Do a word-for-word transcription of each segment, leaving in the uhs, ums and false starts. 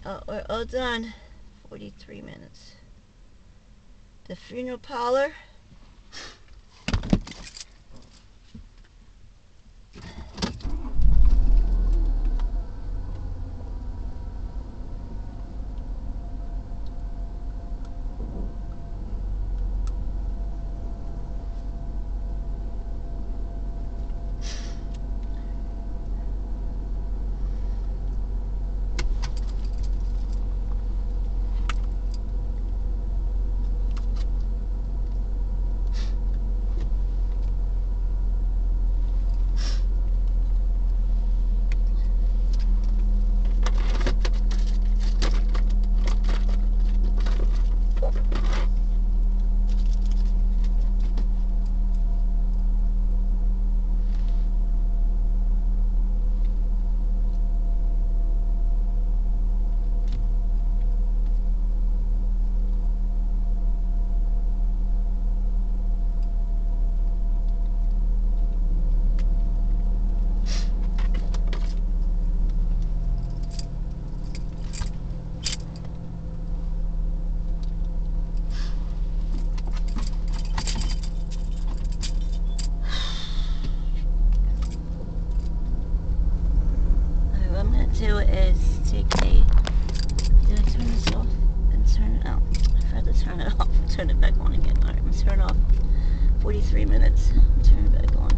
Oh, we're all done. forty-three minutes. The funeral parlor. Do is take a, did I turn this off and turn it out? I forgot to turn it off, turn it back on again. Alright, I'm gonna turn it off. forty-three minutes, turn it back on.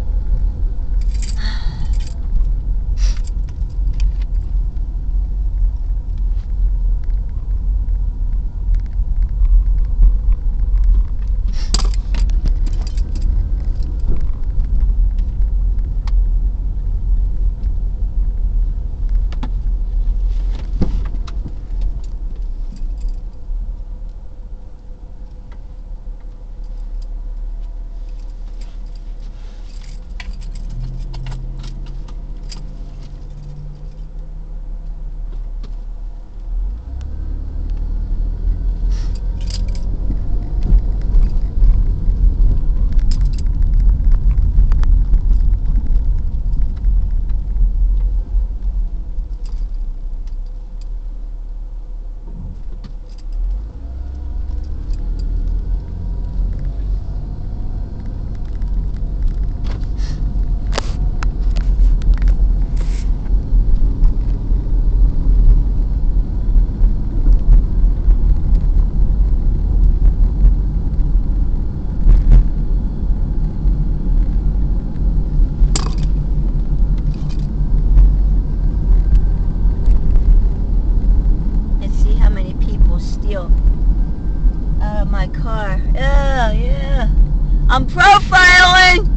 Out of my car. Yeah, yeah. I'm profiling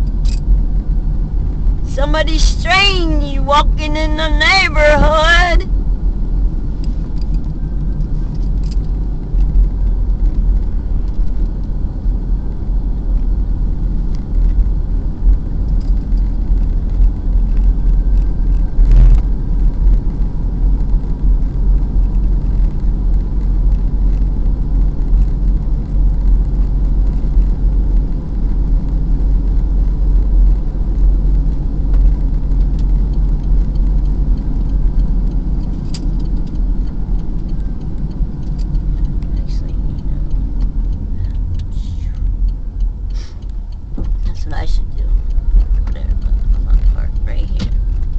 somebody strange walking in the neighborhood. I should do whatever, but I'm not parked right here.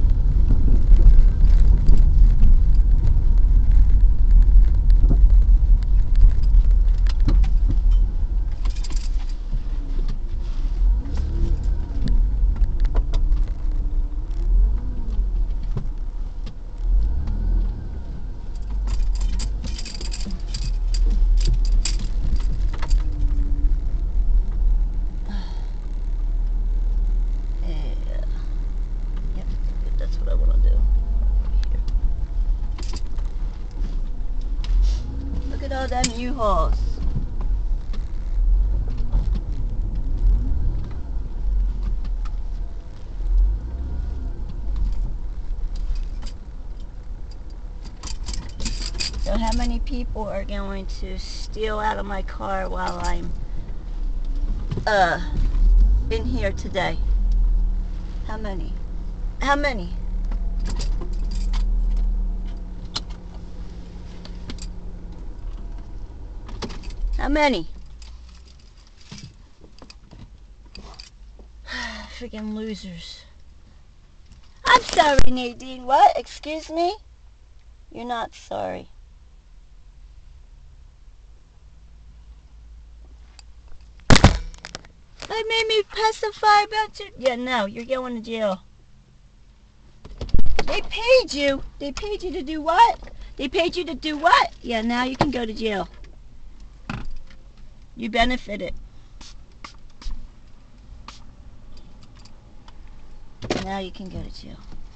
All them U-Hauls. So how many people are going to steal out of my car while I'm uh in here today? How many? How many? How many? Freaking losers. I'm sorry, Nadine. What? Excuse me? You're not sorry. They made me testify about you. Yeah, no, you're going to jail. They paid you. They paid you to do what? They paid you to do what? Yeah, now you can go to jail. You benefited. Now you can go to jail.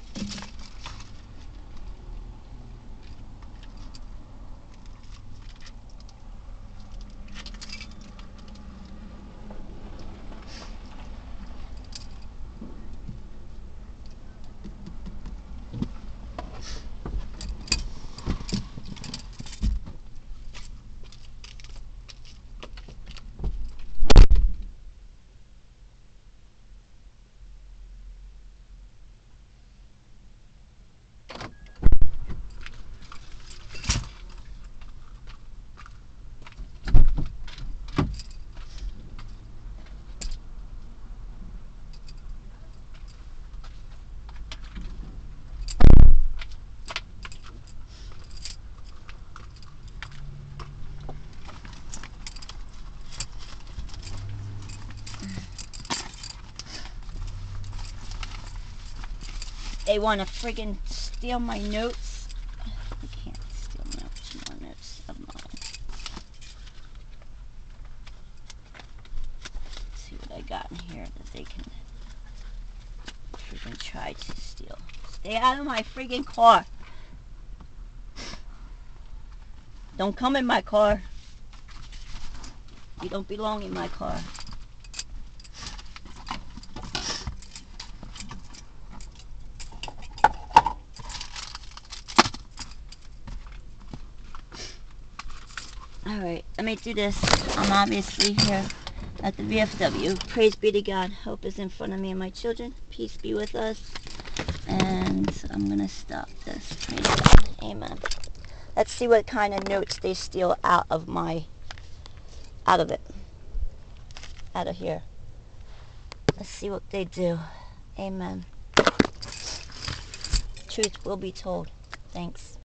They want to friggin' steal my notes. They can't steal notes, more notes of mine. Let's see what I got in here that they can friggin' try to steal. Stay out of my friggin' car. Don't come in my car. You don't belong in my car. Alright, let me do this. I'm obviously here at the V F W. Praise be to God. Hope is in front of me and my children. Peace be with us. And I'm going to stop this. Praise God. Amen. Let's see what kind of notes they steal out of my, out of it. Out of here. Let's see what they do. Amen. Truth will be told. Thanks.